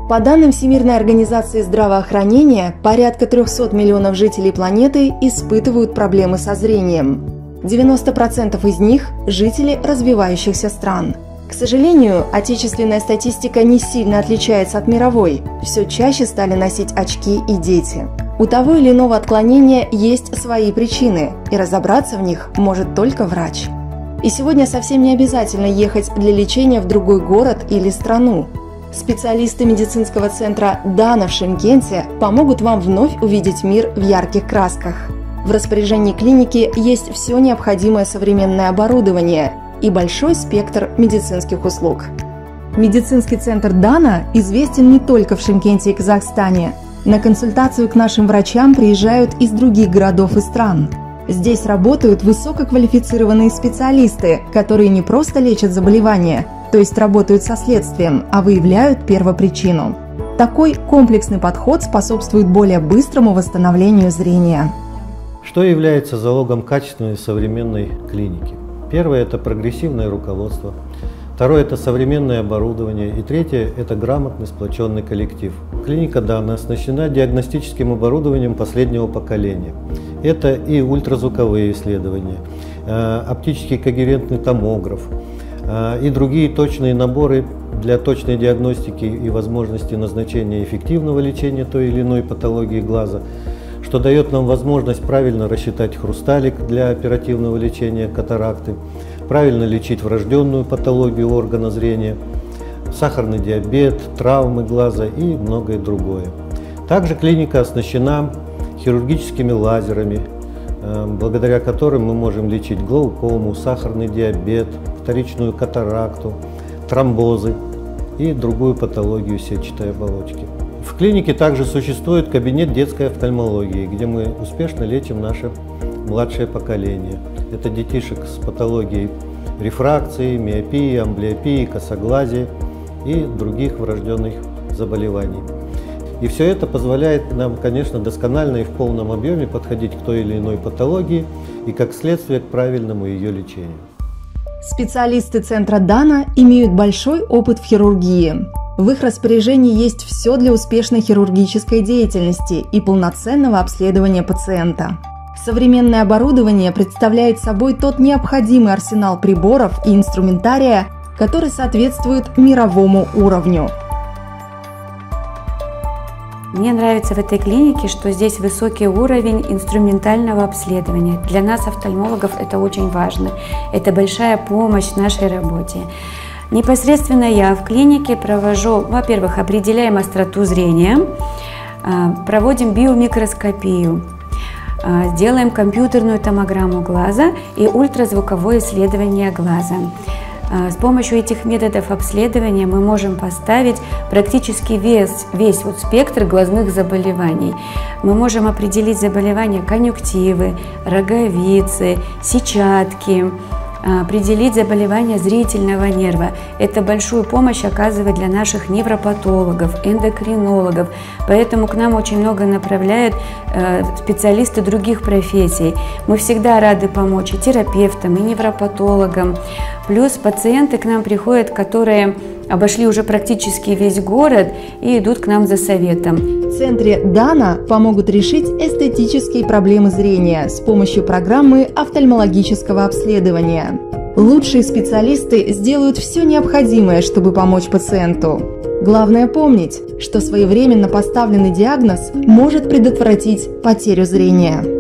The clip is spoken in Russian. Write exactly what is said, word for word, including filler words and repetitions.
По данным Всемирной организации здравоохранения, порядка трёхсот миллионов жителей планеты испытывают проблемы со зрением. девяносто процентов из них – жители развивающихся стран. К сожалению, отечественная статистика не сильно отличается от мировой. Все чаще стали носить очки и дети. У того или иного отклонения есть свои причины, и разобраться в них может только врач. И сегодня совсем не обязательно ехать для лечения в другой город или страну. Специалисты медицинского центра «Дана» в Шымкенте помогут вам вновь увидеть мир в ярких красках. В распоряжении клиники есть все необходимое современное оборудование и большой спектр медицинских услуг. Медицинский центр «Дана» известен не только в Шымкенте и Казахстане. На консультацию к нашим врачам приезжают из других городов и стран. Здесь работают высококвалифицированные специалисты, которые не просто лечат заболевания, то есть работают со следствием, а выявляют первопричину. Такой комплексный подход способствует более быстрому восстановлению зрения. Что является залогом качественной современной клиники? Первое – это прогрессивное руководство. Второе – это современное оборудование. И третье – это грамотный, сплоченный коллектив. Клиника «Дана» оснащена диагностическим оборудованием последнего поколения. Это и ультразвуковые исследования, оптический когерентный томограф, и другие точные наборы для точной диагностики и возможности назначения эффективного лечения той или иной патологии глаза, что дает нам возможность правильно рассчитать хрусталик для оперативного лечения катаракты, правильно лечить врожденную патологию органа зрения, сахарный диабет, травмы глаза и многое другое. Также клиника оснащена хирургическими лазерами, благодаря которым мы можем лечить глаукому, сахарный диабет, вторичную катаракту, тромбозы и другую патологию сетчатой оболочки. В клинике также существует кабинет детской офтальмологии, где мы успешно лечим наше младшее поколение. Это детишек с патологией рефракции, миопии, амблиопии, косоглазия и других врожденных заболеваний. И все это позволяет нам, конечно, досконально и в полном объеме подходить к той или иной патологии и, как следствие, к правильному ее лечению. Специалисты центра «Дана» имеют большой опыт в хирургии. В их распоряжении есть все для успешной хирургической деятельности и полноценного обследования пациента. Современное оборудование представляет собой тот необходимый арсенал приборов и инструментария, который соответствует мировому уровню. Мне нравится в этой клинике, что здесь высокий уровень инструментального обследования. Для нас, офтальмологов, это очень важно. Это большая помощь в нашей работе. Непосредственно я в клинике провожу, во-первых, определяем остроту зрения, проводим биомикроскопию, делаем компьютерную томограмму глаза и ультразвуковое исследование глаза. С помощью этих методов обследования мы можем поставить практически весь, весь вот спектр глазных заболеваний. Мы можем определить заболевания конъюнктивы, роговицы, сетчатки, определить заболевания зрительного нерва. Это большую помощь оказывает для наших невропатологов, эндокринологов. Поэтому к нам очень много направляют э, специалисты других профессий. Мы всегда рады помочь и терапевтам, и невропатологам. Плюс пациенты к нам приходят, которые обошли уже практически весь город и идут к нам за советом. В центре «Дана» помогут решить эстетические проблемы зрения с помощью программы офтальмологического обследования. Лучшие специалисты сделают все необходимое, чтобы помочь пациенту. Главное помнить, что своевременно поставленный диагноз может предотвратить потерю зрения.